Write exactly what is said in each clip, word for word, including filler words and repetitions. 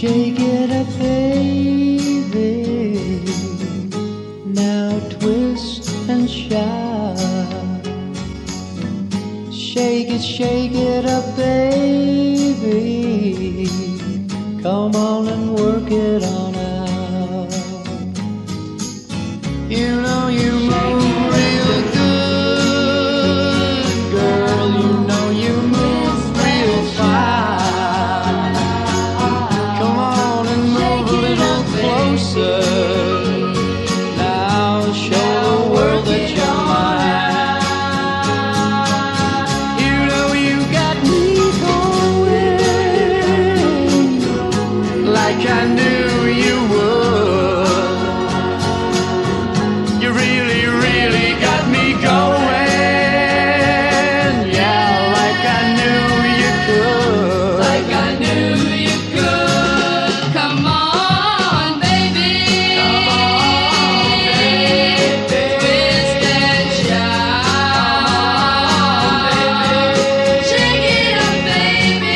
Shake it up, baby. Now twist and shout. Shake it, shake it up, baby. Come on and work it on out. You know you move real good, girl. You know you move real fine. Come on and move a little closer. Now show the world that you're mine. You know you got me going like I knew you would. You really, really got me going. Yeah, like I knew you could. Like I knew you could. Come on, baby. Come on, baby. Twist and shout. Shake it up, baby.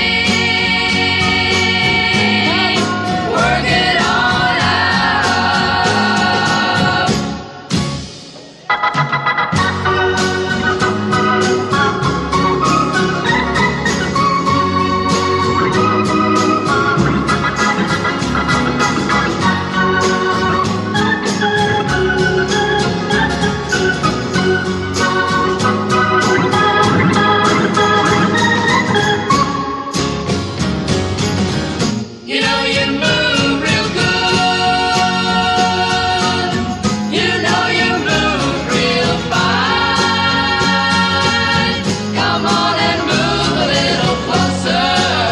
Work it on out. You know you move real good. You know you move real fine. Come on and move a little closer,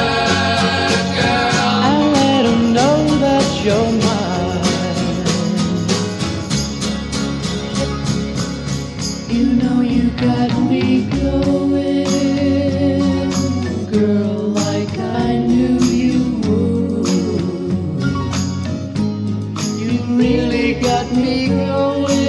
girl. I'll let 'em know that you're mine. You know you got me going, girl, like I knew you would. You really got me going.